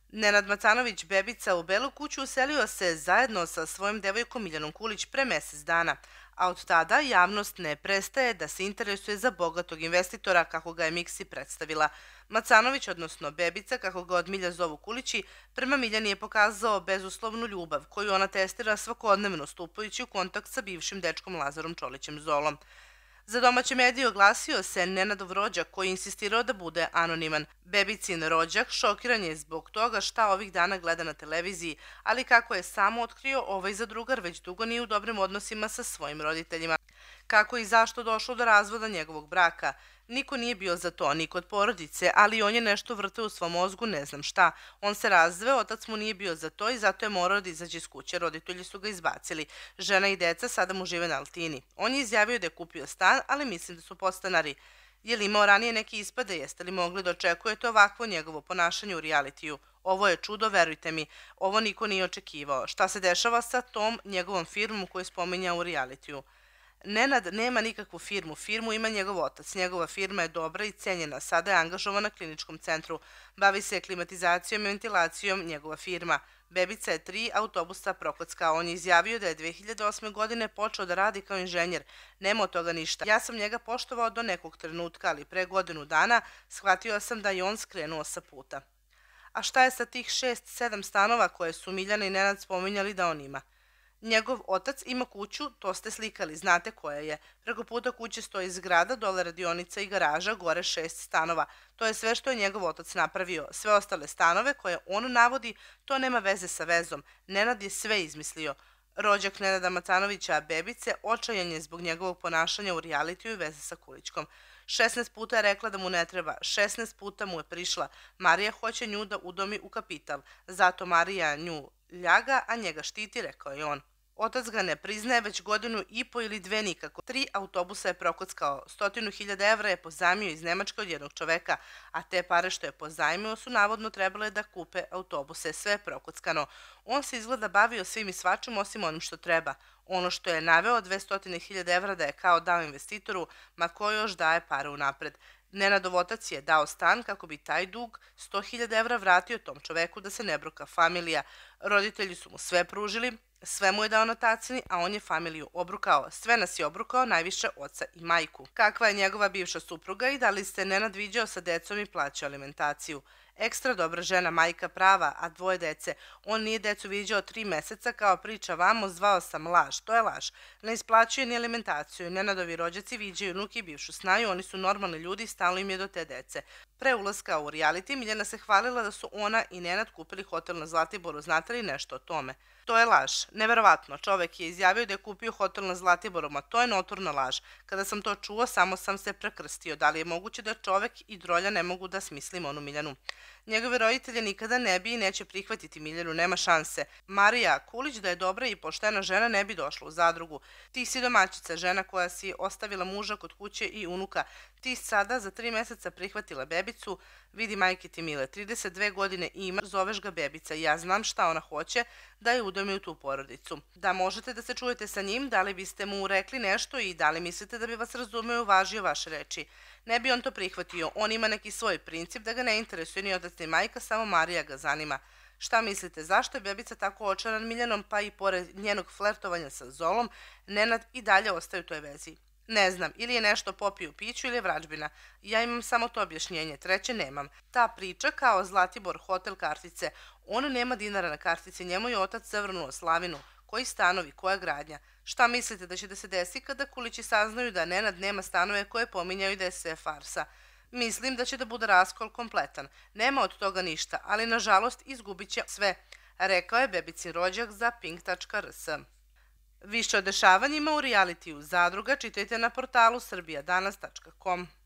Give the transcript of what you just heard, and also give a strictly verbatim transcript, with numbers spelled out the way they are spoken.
Nenad Macanović Bebica u Belu kuću uselio se zajedno sa svojom devojkom Miljanom Kulić pre mesec dana, a od tada javnost ne prestaje da se interesuje za bogatog investitora kako ga je Miksi predstavila. Macanović, odnosno Bebica, kako ga od Milja zovu Kulići, prema Miljani je pokazao bezuslovnu ljubav koju ona testira svakodnevno stupajući u kontakt sa bivšim dečkom Lazarom Čolićem Zolom. Za domaće medije oglasio se Nenadov rođak koji je insistirao da bude anoniman. Bebicin rođak šokiran je zbog toga šta ovih dana gleda na televiziji, ali kako je samo otkrio, ovaj zadrugar već dugo nije u dobrim odnosima sa svojim roditeljima. Kako i zašto došlo do razvoda njegovog braka? Niko nije bio za to, ni kod porodice, ali on je nešto vrteo u svom mozgu, ne znam šta. On se razveo, otac mu nije bio za to i zato je morao da izađe iz kuće, roditelji su ga izbacili. Žena i deca sada mu žive na Altini. On je izjavio da je kupio stan, ali mislim da su podstanari. Je li imao ranije neki ispade, jeste li mogli da očekujete ovakvo njegovo ponašanje u realitiju? Ovo je čudo, verujte mi, ovo niko nije očekivao. Šta se dešava sa tom njegovom firmom koju je spominjao u realitiju? Nenad nema nikakvu firmu, firmu ima njegov otac. Njegova firma je dobra i cenjena, sada je angažovana na kliničkom centru. Bavi se klimatizacijom i ventilacijom njegova firma. Bebica je tri autobusa prokockao. On je izjavio da je dve hiljade osme. godine počeo da radi kao inženjer. Nema od toga ništa. Ja sam njega poštovao do nekog trenutka, ali pre godinu dana shvatio sam da je on skrenuo sa puta. A šta je sa tih šest, sedam stanova koje su Miljana i Nenad spominjali da on ima? Njegov otac ima kuću, to ste slikali, znate koja je. Preko puta kuće stoji zgrada, dole radionica i garaža, gore šest stanova. To je sve što je njegov otac napravio. Sve ostale stanove koje on navodi, to nema veze sa vezom. Nenad je sve izmislio. Rođak Nenada Macanovića Bebice očajan je zbog njegovog ponašanja u realitiju i veze sa Kulićkom. šesnaest puta je rekla da mu ne treba, šesnaest puta mu je prišla. Marija hoće nju da udomi u kapital, zato Marija nju ljaga, a njega štiti, rekao je on. Otac ga ne priznaje već godinu i po ili dve nikako. Tri autobusa je prokockao, stotinu hiljada evra je pozajmio iz Nemačke od jednog čoveka, a te pare što je pozajmio su navodno trebale da kupe autobuse, sve je prokockano. On se izgleda bavio svim i svačim osim onim što treba. Ono što je naveo dvesta hiljada evra da je kao dao investitoru, ma ko još daje pare unapred. Nenadov otac je dao stan kako bi taj dug sto hiljada evra vratio tom čoveku da se ne broka familija. Roditelji su mu sve pružili, sve mu je dao na tacni, a on je familiju obrukao. Sve nas je obrukao, najviše oca i majku. Kakva je njegova bivša supruga i da li se Nenad viđao sa decom i plaćao alimentaciju? Ekstra dobra žena, majka prava, a dvoje dece. On nije decu viđao tri meseca, kao priča vamo, zvao sam laž. To je laž. Ne isplaćuje ni alimentaciju. Nenadovi rođaci viđaju unuke i bivšu snaju, oni su normalni ljudi i stalno im je do te dece. Pre ulaska u reality Miljana se hvalila da su ona i Nenad kupili hotel na Zlatiboru, znate li nešto o tome? To je laž. Neverovatno, čovek je izjavio da je kupio hotel na Zlatiboru, a to je notorna laž. Kada sam to čuo, samo sam se prekrstio. Da li je moguće da čovek i drolja ne mogu da smislim onu Miljanu? Njegove roditelje nikada ne bi i neće prihvatiti Miljanu, nema šanse. Marija Kulić, da je dobra i poštena žena, ne bi došla u zadrugu. Ti si domaćica, žena koja si ostavila muža kod kuće i unuka. Ti sada za tri meseca prihvatila bebicu, vidi majke ti mile, trideset dve godine ima, zoveš ga Bebica i ja znam šta ona hoće, da je udomi u tu porodicu. Da možete da se čujete sa njim, da li biste mu rekli nešto i da li mislite da bi vas razumeo i uvažio vaše reči? Ne bi on to prihvatio, on ima neki svoj princip da ga ne interesuje ni otac ni majka, samo Marija ga zanima. Šta mislite, zašto je Bebica tako očaran Miljanom, pa i pored njenog flertovanja sa Zolom, Nenad i dalje ostaje u toj vezi? Ne znam, ili je nešto popio u piću ili je vrađbina. Ja imam samo to objašnjenje, treće nemam. Ta priča kao Zlatibor hotel kartice, on nema dinara na kartici, njemu je otac zavrnuo slavinu. Koji stanovi, koja gradnja? Šta mislite da će da se desi kada Kulići saznaju da Nenad nema stanove koje pominjaju da je sve farsa? Mislim da će da bude raskol kompletan. Nema od toga ništa, ali nažalost izgubit će sve, rekao je Bebicin rođak za pink tačka r s. Više o dešavanjima u realitiju Zadruga čitajte na portalu srbija danas tačka com.